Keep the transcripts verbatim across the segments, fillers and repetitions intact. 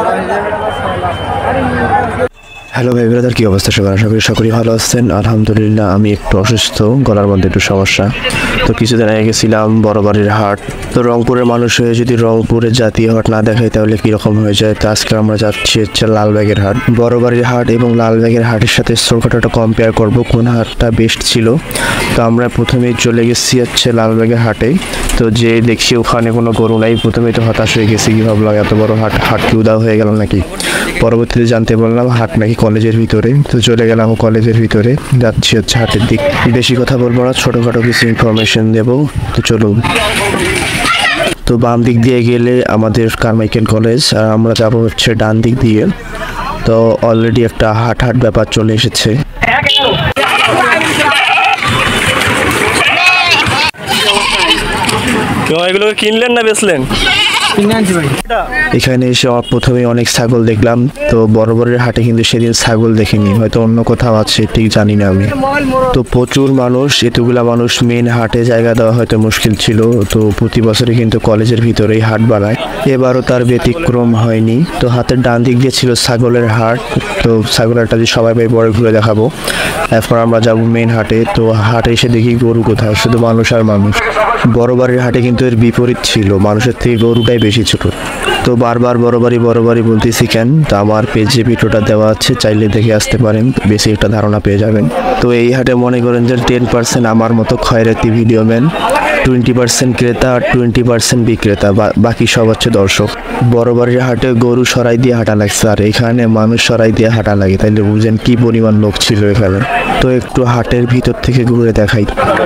Hello ভাই brother, কি অবস্থা সবার? আশা করি সকলেই ভালো আছেন। আলহামদুলিল্লাহ আমি একটু অসুস্থ, গলার মধ্যে একটু সমস্যা। তো কিছুদিন আগে গেছিলাম বড়বাড়ির হাট। তো রংপুরের মানুষ হয়ে যদি রংপুরের জাতীয় হাট না দেখাই তাহলে কীরকম হয়ে যায়। তো আজকে আমরা যাচ্ছি হচ্ছে লালবাগের হাট। বড়বাড়ির হাট এবং লালবাগের হাটের সাথে ছোটখাটো কম্পেয়ার করব কোন হাটটা বেস্ট ছিল। তো আমরা প্রথমেই চলে গেছি হচ্ছে লালবাগের হাটে। তো যে দেখছি ওখানে কোনো গরু নাই, প্রথমেই তো হতাশ হয়ে গেছি, কি ভাবলাম এত বড় হাট হাট কি উদাও হয়ে গেল নাকি। পরবর্তীতে জানতে বললাম হাট নাকি কলেজের ভিতরে। তো চলে গেলাম কলেজের ভিতরে, যাচ্ছি হচ্ছে হাটের দিক। বেশি কথা বলবো না, ছোটোখাটো কিছু ইনফরমেশন দেবো। তো চলুন। তো বাম দিক দিয়ে গেলে আমাদের কারমাইকেল কলেজ, আর আমরা যাবো হচ্ছে ডান দিক দিয়ে। তো অলরেডি একটা হাট হাট ব্যাপার চলে এসেছে। এগুলো কিনলেন না বেচলেন? এখানে এসে প্রথমে অনেক ছাগল দেখলাম। তো বড়বাড়ির হাটে কিন্তু সেদিন ছাগল দেখিনি, হয়তো অন্য কোথাও আছে, ঠিক জানি না আমি। তো প্রচুর মানুষ, এতগুলা মানুষ মেন হাটে জায়গা দেওয়া হয়তো মুশকিল ছিল। তো প্রতি বছরই কিন্তু কলেজের ভিতরেই হাট বানায়, এবারও তার ব্যতিক্রম হয়নি। তো হাতের ডান দিক দিয়ে ছিল ছাগলের হাট। তো ছাগলেরটা যে সবাই ভাই বড় ঘুরে দেখাবো। এরপর আমরা যাবো মেন হাটে। তো হাটে এসে দেখি গরু কোথায়, শুধু মানুষ আর মানুষ। বড়বাড়ির হাটে কিন্তু এর বিপরীত ছিল, মানুষের থেকে গরুটাই বেশি ছোট। তো বারবার বড়বাড়ি বড়বাড়ি বলতেছি কেন? তো আমার পেজে ভিডিওটা দেওয়া আছে, চাইলে দেখে আসতে পারেন, বেশি একটা ধারণা পেয়ে যাবেন। তো এই হাটে মনে করেন যে টেন পার্সেন্ট আমার মতো খয়রাতি ভিডিও ম্যান, টোয়েন্টি পার্সেন্ট ক্রেতা আর টোয়েন্টি পার্সেন্ট বিক্রেতা, বাকি সব হচ্ছে দর্শক। বড়বাড়ির হাটে গরু সরাই দিয়ে হাঁটা লাগছে, আর এখানে মানুষ সরাই দিয়ে হাঁটা লাগে, তাইলে বুঝেন কি পরিমাণ লোক ছিল এখানে। তো একটু হাটের ভিতর থেকে ঘুরে দেখাই।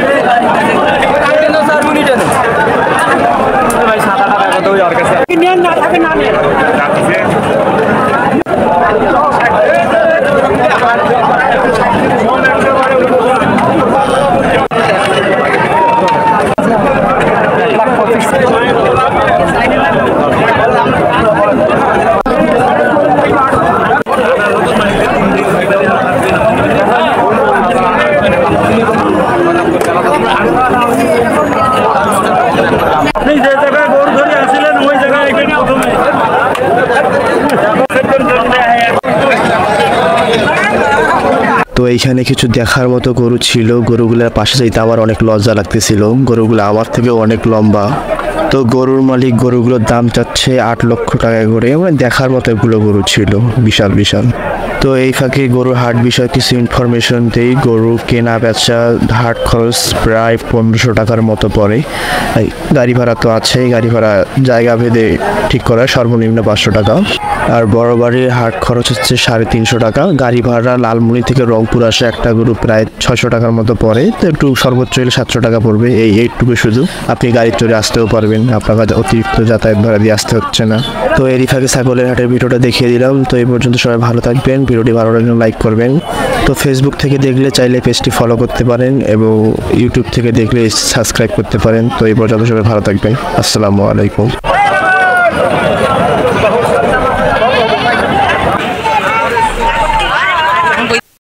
তো এইখানে কিছু দেখার মতো গরু ছিল, গরুগুলোর পাশে যাইতে আমার অনেক লজ্জা লাগতেছিল, গরুগুলো আমার থেকে অনেক লম্বা। তো গরুর মালিক গরুগুলোর দাম চাচ্ছে আট লক্ষ টাকা করে, মানে দেখার মতো এগুলো গরু ছিল, বিশাল বিশাল। তো এই ফাঁকে গরুর হাট বিষয়ে কিছু ইনফরমেশন দেই। গরু কেনা বেচা হাট খরচ প্রায় পনেরোশো টাকার মতো পড়ে। গাড়ি ভাড়া তো আছেই, গাড়ি ভাড়া জায়গা ভেদে ঠিক করা, সর্বনিম্ন পাঁচশো টাকা। আর বড়বাড়ির হাট খরচ হচ্ছে সাড়ে তিনশো টাকা। গাড়ি ভাড়া লালমনি থেকে রংপুর আসে একটা গরু প্রায় ছয়শো টাকার মতো পড়ে। তো একটু সর্বোচ্চ হলে সাতশো টাকা পড়বে, এই এইটুকু শুধু। আপনি গাড়ি চড়ে আসতেও পারবেন, আপনার কাছে অতিরিক্ত যাতায়াত ভাড়া দিয়ে আসতে হচ্ছে না। তো এরই ফাঁকে ছাগলের হাটের ভিডিওটা দেখিয়ে দিলাম। তো এই পর্যন্ত সবাই ভালো থাকবেন, ভিডিওটি ভালো লাগলে লাইক করবেন। তো ফেসবুক থেকে দেখলে চাইলে পেজটি ফলো করতে পারেন, এবং ইউটিউব থেকে দেখলে সাবস্ক্রাইব করতে পারেন। তো এই পর্যন্ত সবাই ভালো থাকবেন, আসসালামু আলাইকুম।